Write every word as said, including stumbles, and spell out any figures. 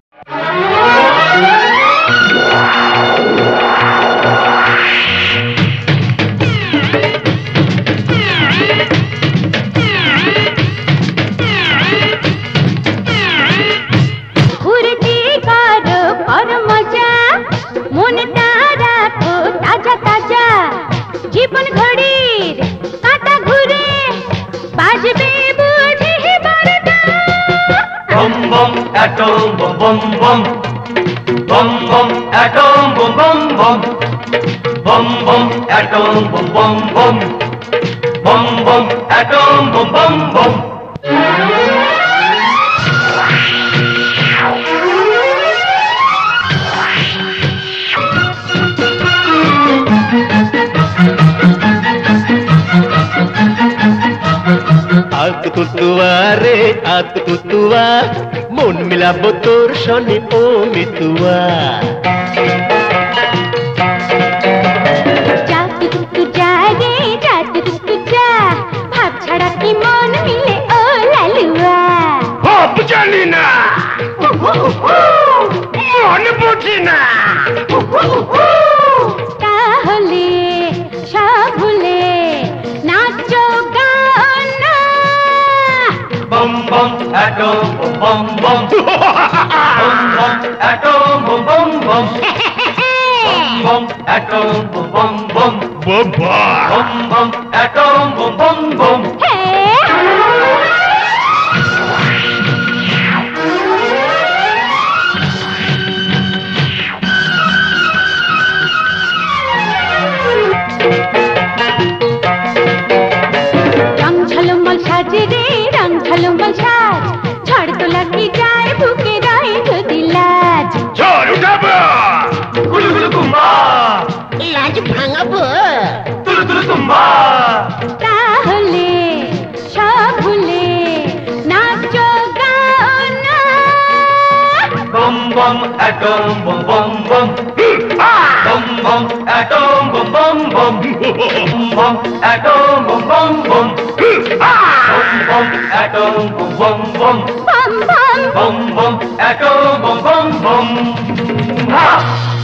জীবন ঘড়ির কাঁটা ঘুরে বাজবে বুঝি বারোটা। Bomb bomb atom bomb bomb bomb bomb atom bomb bomb bomb bomb atom bomb bomb bomb bomb atom bomb bomb. আত কুতুয়া রে আত কুতুয়া মন মিলাবো তোর শনি ও মিতুয়া। যা তুতু যা রে যা তুতু যা ভাব ছাড়া কি মন মিলে ও লালুয়া। ভাব জানি না মন বুঝি না তাহলে সব ভুলে নাচো গাও না। Bomb bomb atom bomb bomb bomb bomb atom bomb bomb bomb atom bomb bomb বাবা bomb bomb atom bomb bomb. রং ঝলমল সাজে রে রং ঝলমল সাজ ঝড় তোলা কি যায় বুকে রয় যদি লাজ। ঝড় উঠাবো গুলু গুলু কুম্বা লাজ ভাঙাবো তুলু তুলু কুম্বা। তাহলে সব ভুলে নাচো গাও না। Bomb bomb atom bomb bomb bomb bomb bomb atom bomb bomb bomb bomb bomb atom bomb bomb bomb bomb bomb atom bomb bomb bomb bomb bomb bomb atom bomb bomb bomb.